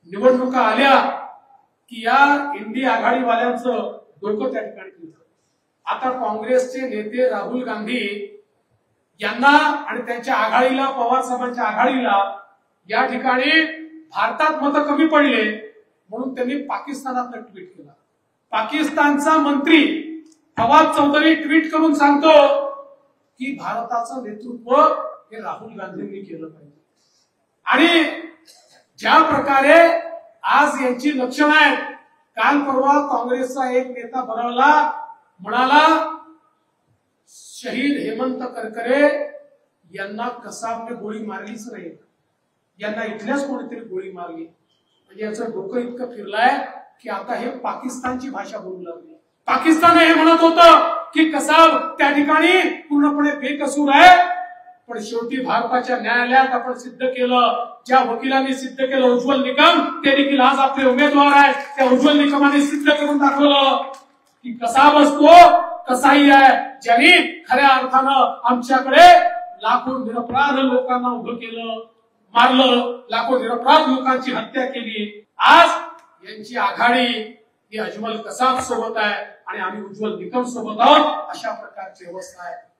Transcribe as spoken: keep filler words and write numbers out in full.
निवडणुका आल्या की या इंडी आघाडीवाल्यांचं डोकं त्या ठिकाणी फिरतं। आता काँग्रेसचे नेते राहुल गांधी यांना आणि त्यांच्या आघाडीला, पवार साहेबांच्या आघाडीला या ठिकाणी भारतात मतं कमी पडले म्हणून त्यांनी पाकिस्तानात ट्विट केला। पाकिस्तानचा मंत्री फवाद चौधरी ट्विट करून सांगतो की भारताचं नेतृत्व हे राहुल गांधींनी केलं पाहिजे। आणि ज्या प्रकारे आज यांची लक्षणं आहेत, काल परवा काँग्रेसचा एक नेता बरळला, म्हणाला शहीद हेमंत करकरे यांना कसाबने गोळी मारलीच नाही, यांना इथल्याच कोणीतरी गोळी मारली। म्हणजे याचं डोकं इतकं फिरलंय की आता हे पाकिस्तानची भाषा बोलू लागली। पाकिस्तान हे म्हणत होतं की कसाब त्या ठिकाणी पूर्णपणे बेकसूर आहे, पण शेवटी भारताच्या न्यायालयात आपण सिद्ध केलं, ज्या वकिलांनी सिद्ध केलं उज्ज्वल निकम, ते देखील आज आपले उमेदवार आहेत। त्या उज्ज्वल निकमाने सिद्ध करून दाखवलं की कसाबच तो कसाई आहे, ज्यांनी खऱ्या अर्थानं आमच्याकडे लाखो निरपराध लोकांना उभं केलं, मारलं, लाखो निरपराध लोकांची हत्या केली। आज यांची आघाडी ही अजमल कसाब सोबत आहे आणि आम्ही उज्ज्वल निकम सोबत आहोत, अशा प्रकारची अवस्था आहे।